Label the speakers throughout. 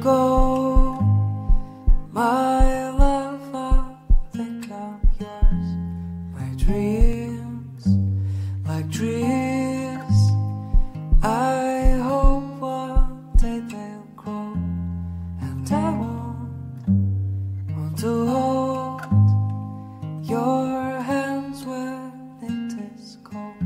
Speaker 1: go, my love, I think I'm yours. My dreams, like trees, I hope one day they'll grow, and I want to hold your hands when it is cold.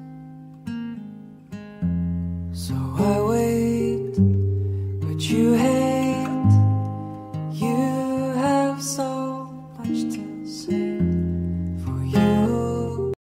Speaker 1: So I wait, but you hate